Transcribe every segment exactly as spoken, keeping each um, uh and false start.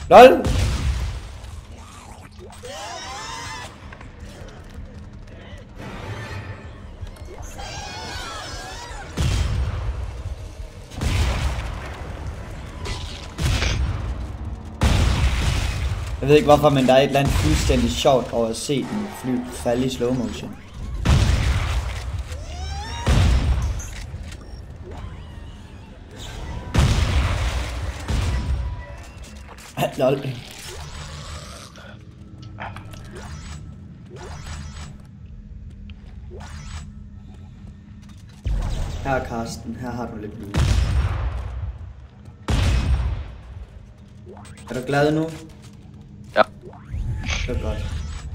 LOL! Jeg ved ikke hvorfor, men der er et eller andet fuldstændig sjovt over at se den fly falde i slow motion. Lol. Her Karsten, her har du lidt blod. Er du glad nu? Ja. Det er godt.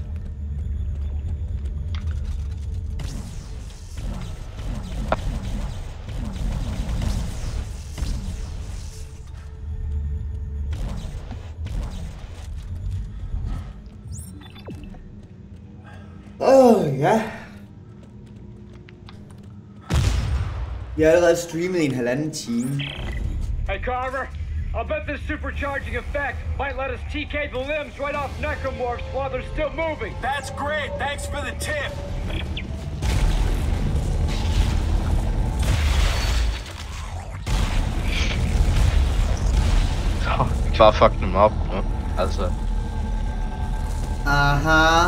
Åh, oh, ja. Vi har allerede streamet i en halvanden time. Hey Carver, I'll bet this supercharging effect might let us T K the limbs right off necromorphs while they're still moving. That's great, thanks for the tip. Oh, bare fuck dem op nu, altså. Aha.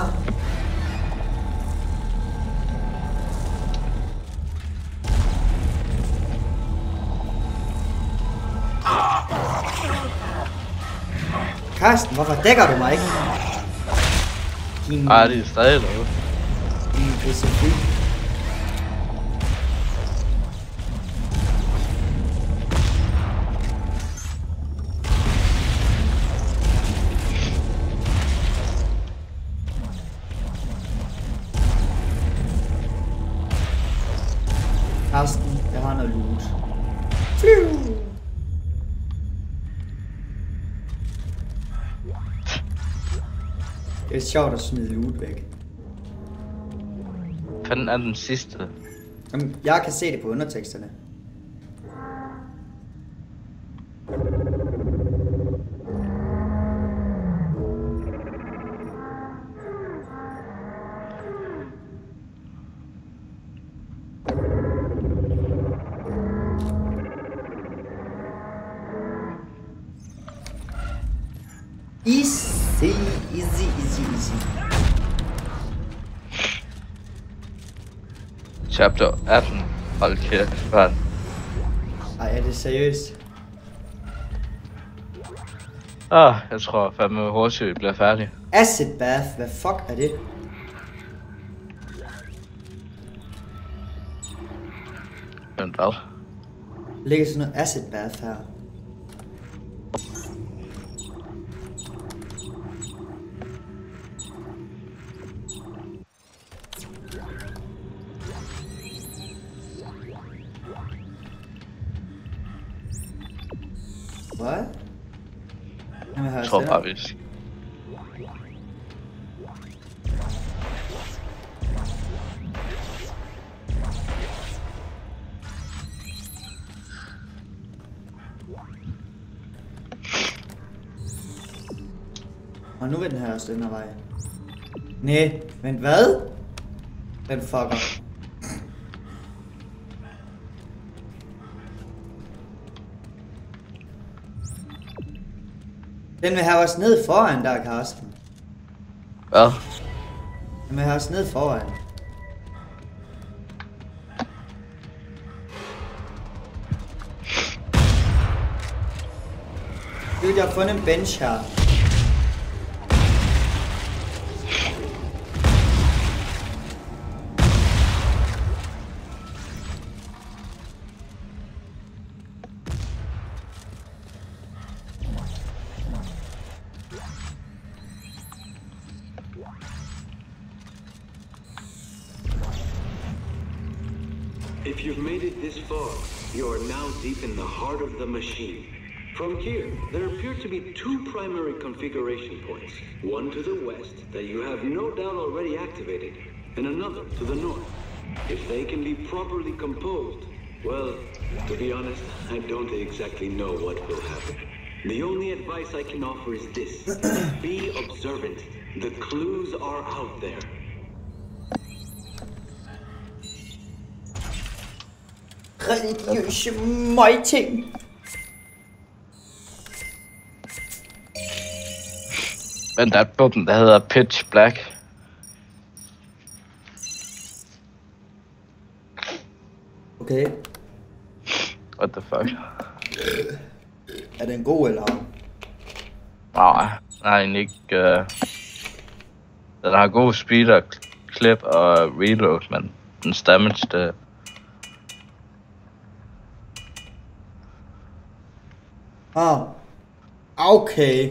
Karsten, hvorfor dækker du mig ikke? Din... Ej, det er stadig noget. Din pissefy. Karsten, jeg har noget loot. Flyv! Det er sjovt at smide loot væk. Fanden er den sidste? Jamen, jeg kan se det på underteksterne. Easy, easy, easy, easy. Chapter atten. Hold kæft, mand. Ej, er det seriøst? Ah, jeg tror fandme hurtigt vi bliver færdige. Acid bath, hvad fuck er det? Men hvad? Ligger sådan noget acid bath her. Hvad? Jamen, Jeg tror bare vi... Og nu vil den her også den her vej. Næh, men hvad? Den fucker. Den vil have os ned foran der, Karsten. Hvad? Den vil have os ned foran. Dude, jeg har fundet en bench her. If you've made it this far, you are now deep in the heart of the machine. From here, there appear to be two primary configuration points. One to the west that you have no doubt already activated, and another to the north. If they can be properly composed, well, to be honest, I don't exactly know what will happen. The only advice I can offer is this. Be observant. The clues are out there. Religiøse møgting. Men der er på den, der hedder Pitch Black. Okay. What the fuck? Er den god eller? Nej, nej, egentlig ikke. Uh... Den har god speed og clip og reload, men den damage, det... Ah. Okay.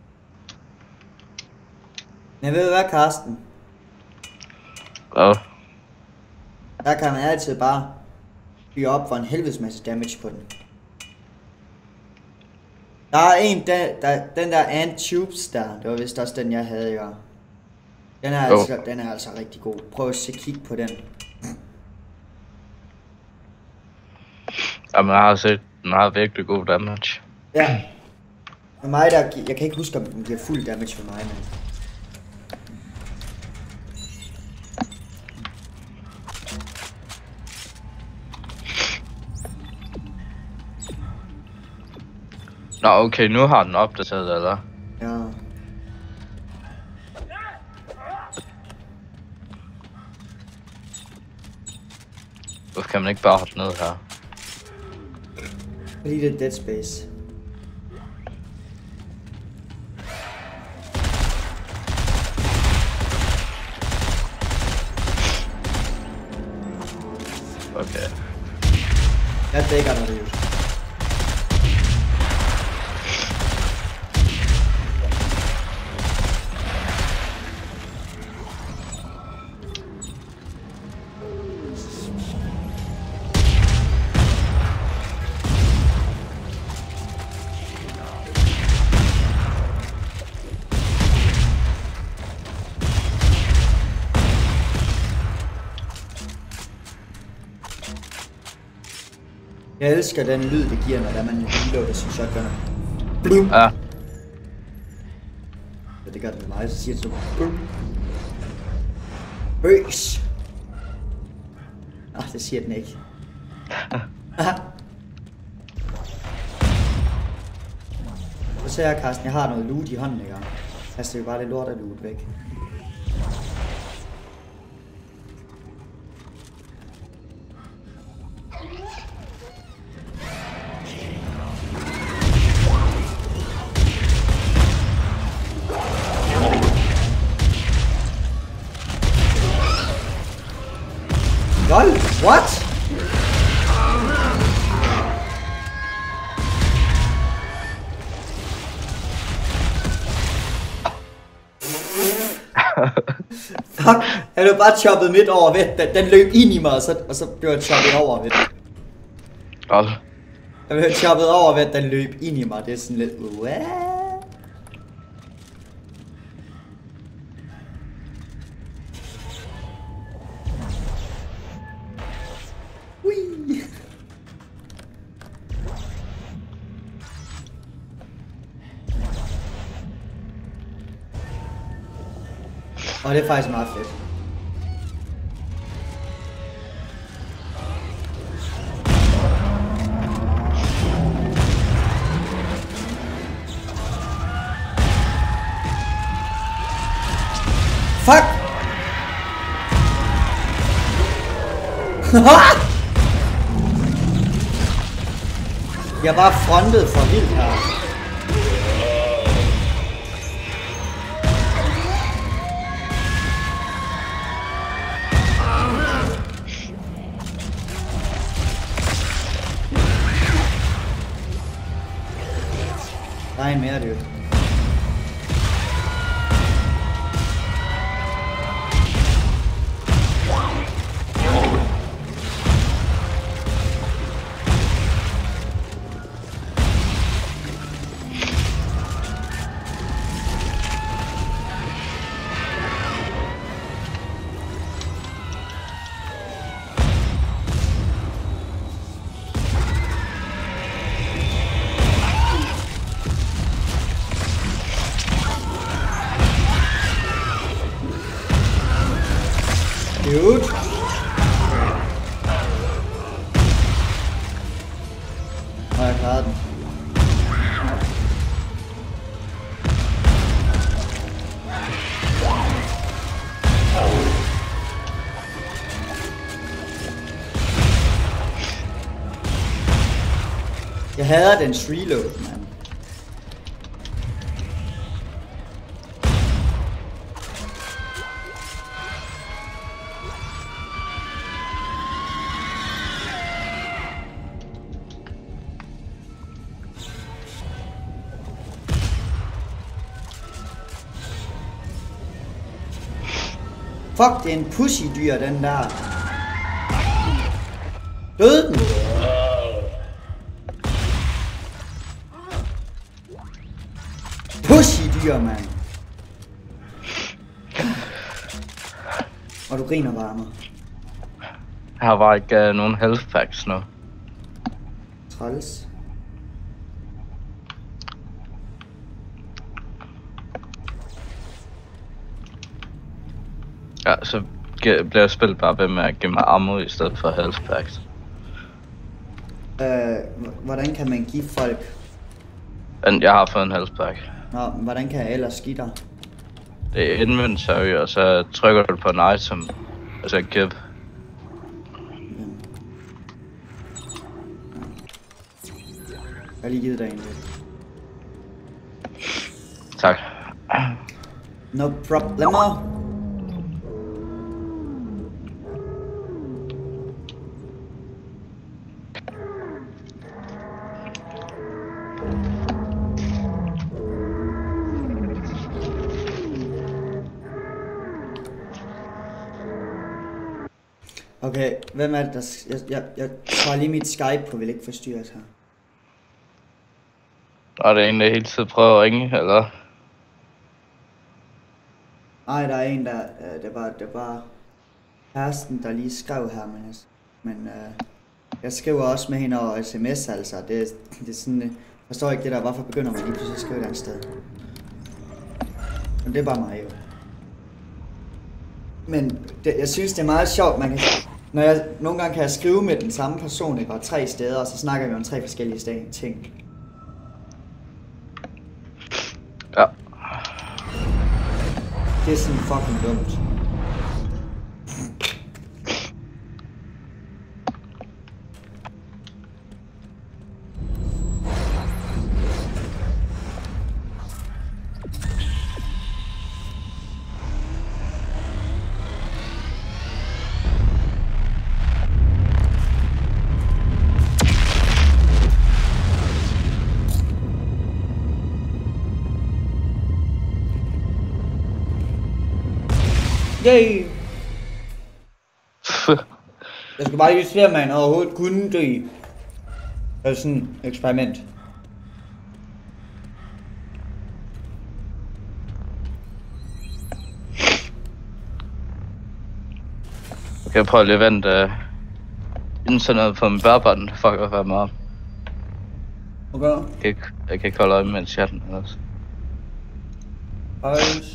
Jeg ved hvad, Karsten? Hvad? Der kan man altid bare blive op for en helvedes masse damage på den. Der er en, der, der, den der Ant Tubes der, det var vist også den jeg havde, jo. Den er, oh. altså, den er altså rigtig god. Prøv at se kig på den. Jamen, jeg har set, den har virkelig god damage. Ja. For mig der, jeg kan ikke huske om den giver fuld damage for mig, men... Nå, okay, nu har den opdateret, eller? Ja. Hvorfor kan man ikke bare hoppe ned her? Fordi det er Dead Space. Okay. Jeg dækker dig det jo. Jeg elsker den lyd, det giver, når man reloader sin shotgunner. Blum. Ja. Ja, det gør det med mig, så siger det så. Blum. Bøs. Ah, det siger den ikke. Så ser jeg, Karsten, jeg har noget loot i hånden, ikke? Altså, det er jo bare det lort af loot væk. Lol, what? Fuck, han blev bare choppet midt over ved. Den, den løb ind i mig, og så, og så blev jeg choppet over ved. Lol. Jeg blev choppet over ved, at den løb ind i mig. Det er sådan lidt... What? Og det er faktisk meget fedt. Fuck! Jeg er bare frontet for vildt her. Der er en mere, dude. Dude. Og jeg klarede den. Jeg hader dens reload, mand. Fuck, det er en pussy dyr, den der. Død den! Pussy dyr, mand. Og du griner bare mig. Her var ikke uh, nogen health packs nu. Træls. Ja, så bliver spillet bare ved med at give mig ammo i stedet for health packs. Øh, hvordan kan man give folk? Men jeg har fået en health pack. Nå, hvordan kan jeg ellers give dig? Det er inventory, og så trykker du på en item, og så give. Jeg har lige givet dig en lidt. Tak. No problemo. Okay, hvem er det der... Jeg, jeg, jeg tager lige mit Skype på, vil ikke forstyrres her. Og det er en, der hele tiden prøver at ringe, eller? Nej, der er en, der... Øh, det var, det var kæresten, der lige skrev her, men... Men øh, jeg skriver også med hende over sms, altså. Det, det er sådan... Jeg forstår ikke det der, hvorfor begynder man lige pludselig at skrive et andet sted. Men det er bare mig jo. Men det, jeg synes, det er meget sjovt, man kan... Når jeg, nogle gange kan jeg skrive med den samme person, ikke, og tre steder, og så snakker vi om tre forskellige ting. Ja. Det er sådan fucking dumt. Yay! Jeg skal bare lige se, om man overhovedet kunne dø. Det er sådan et eksperiment. Okay, prøv lige at vente uh, internet på min bærbånd. Fuck, hvad var meget. Okay. Jeg kan ikke, jeg kan ikke holde øje med chatten ellers. Øjs.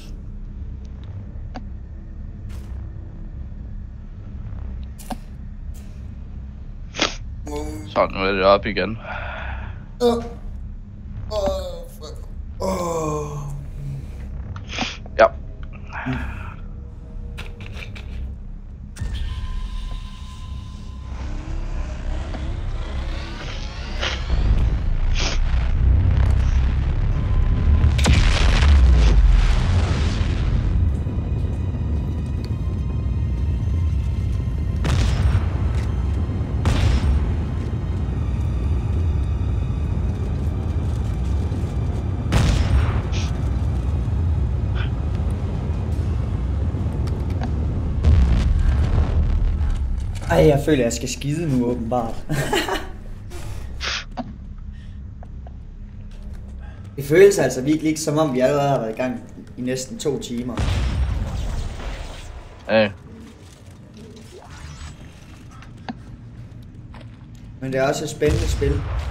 Så nu er det op igen. Åh, uh. oh, fuck. Oh. Ja. Mm. Ej, jeg føler, jeg skal skide nu, åbenbart. Det føles altså virkelig ikke, som om vi allerede har været i gang i næsten to timer. Hey. Men det er også et spændende spil.